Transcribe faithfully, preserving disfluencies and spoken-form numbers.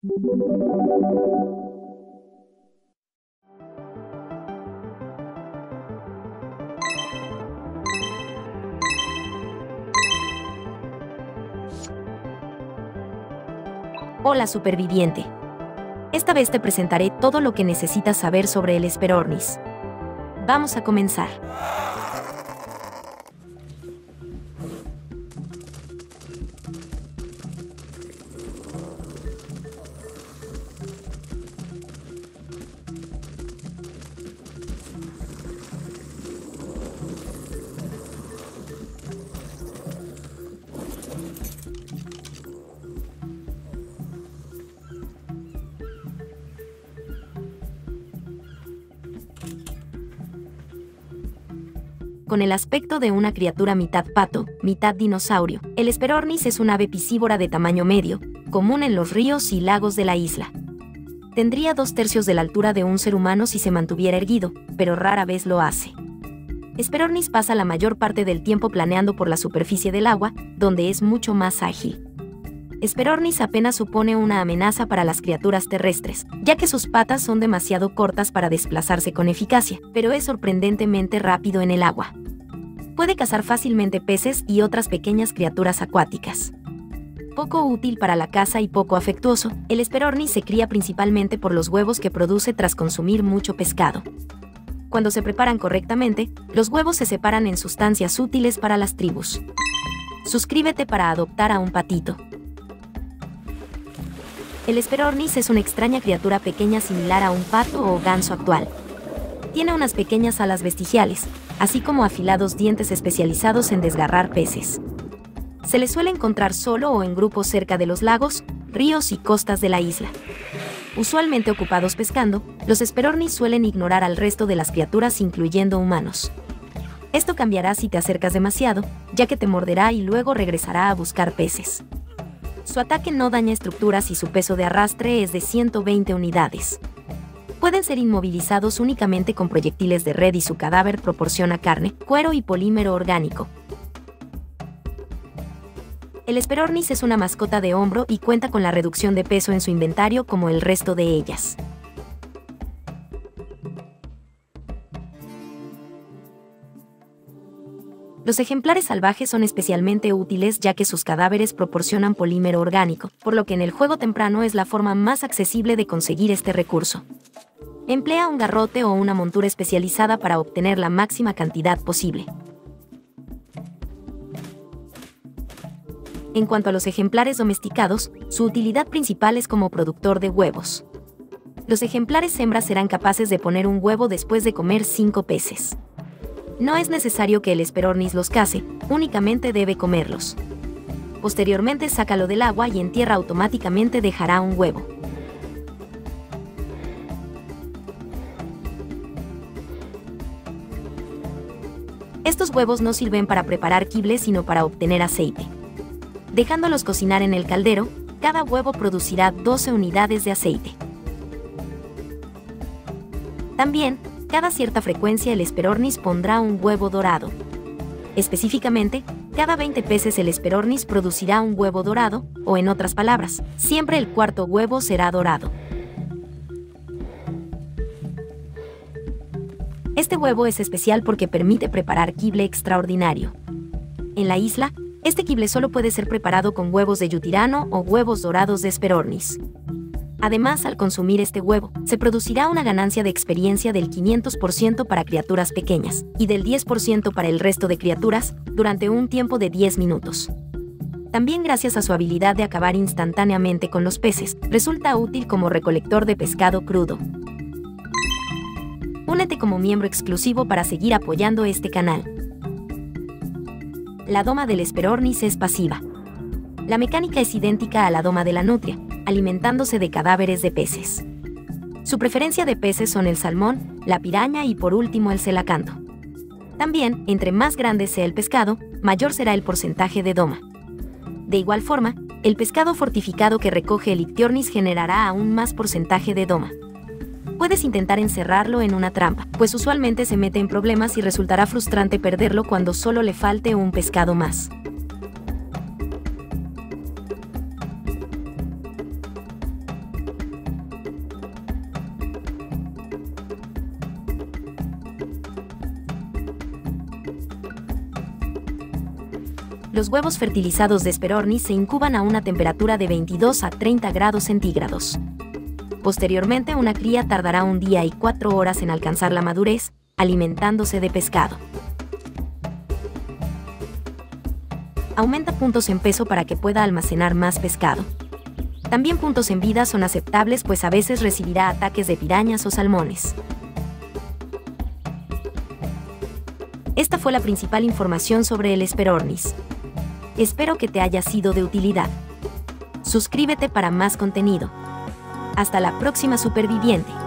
Hola superviviente. Esta vez te presentaré todo lo que necesitas saber sobre el Hesperornis. Vamos a comenzar. Con el aspecto de una criatura mitad pato, mitad dinosaurio, el Hesperornis es un ave piscívora de tamaño medio, común en los ríos y lagos de la isla. Tendría dos tercios de la altura de un ser humano si se mantuviera erguido, pero rara vez lo hace. Hesperornis pasa la mayor parte del tiempo planeando por la superficie del agua, donde es mucho más ágil. Hesperornis apenas supone una amenaza para las criaturas terrestres, ya que sus patas son demasiado cortas para desplazarse con eficacia, pero es sorprendentemente rápido en el agua. Puede cazar fácilmente peces y otras pequeñas criaturas acuáticas. Poco útil para la caza y poco afectuoso, el Hesperornis se cría principalmente por los huevos que produce tras consumir mucho pescado. Cuando se preparan correctamente, los huevos se separan en sustancias útiles para las tribus. Suscríbete para adoptar a un patito. El Hesperornis es una extraña criatura pequeña similar a un pato o ganso actual. Tiene unas pequeñas alas vestigiales, así como afilados dientes especializados en desgarrar peces. Se le suele encontrar solo o en grupos cerca de los lagos, ríos y costas de la isla. Usualmente ocupados pescando, los Hesperornis suelen ignorar al resto de las criaturas, incluyendo humanos. Esto cambiará si te acercas demasiado, ya que te morderá y luego regresará a buscar peces. Su ataque no daña estructuras y su peso de arrastre es de ciento veinte unidades. Pueden ser inmovilizados únicamente con proyectiles de red y su cadáver proporciona carne, cuero y polímero orgánico. El Hesperornis es una mascota de hombro y cuenta con la reducción de peso en su inventario como el resto de ellas. Los ejemplares salvajes son especialmente útiles ya que sus cadáveres proporcionan polímero orgánico, por lo que en el juego temprano es la forma más accesible de conseguir este recurso. Emplea un garrote o una montura especializada para obtener la máxima cantidad posible. En cuanto a los ejemplares domesticados, su utilidad principal es como productor de huevos. Los ejemplares hembras serán capaces de poner un huevo después de comer cinco peces. No es necesario que el Hesperornis los case, únicamente debe comerlos. Posteriormente sácalo del agua y en tierra automáticamente dejará un huevo. Estos huevos no sirven para preparar quible sino para obtener aceite. Dejándolos cocinar en el caldero, cada huevo producirá doce unidades de aceite. También, cada cierta frecuencia el Hesperornis pondrá un huevo dorado. Específicamente, cada veinte peces el Hesperornis producirá un huevo dorado, o en otras palabras, siempre el cuarto huevo será dorado. Este huevo es especial porque permite preparar quible extraordinario. En la isla, este quible solo puede ser preparado con huevos de yutirano o huevos dorados de Hesperornis. Además, al consumir este huevo, se producirá una ganancia de experiencia del quinientos por ciento para criaturas pequeñas y del diez por ciento para el resto de criaturas, durante un tiempo de diez minutos. También gracias a su habilidad de acabar instantáneamente con los peces, resulta útil como recolector de pescado crudo. Únete como miembro exclusivo para seguir apoyando este canal. La doma del Hesperornis es pasiva. La mecánica es idéntica a la doma de la nutria, alimentándose de cadáveres de peces. Su preferencia de peces son el salmón, la piraña y por último el celacanto. También, entre más grande sea el pescado, mayor será el porcentaje de doma. De igual forma, el pescado fortificado que recoge el Ichthyornis generará aún más porcentaje de doma. Puedes intentar encerrarlo en una trampa, pues usualmente se mete en problemas y resultará frustrante perderlo cuando solo le falte un pescado más. Los huevos fertilizados de Hesperornis se incuban a una temperatura de veintidós a treinta grados centígrados. Posteriormente, una cría tardará un día y cuatro horas en alcanzar la madurez, alimentándose de pescado. Aumenta puntos en peso para que pueda almacenar más pescado. También puntos en vida son aceptables, pues a veces recibirá ataques de pirañas o salmones. Esta fue la principal información sobre el Hesperornis. Espero que te haya sido de utilidad. Suscríbete para más contenido. Hasta la próxima, superviviente.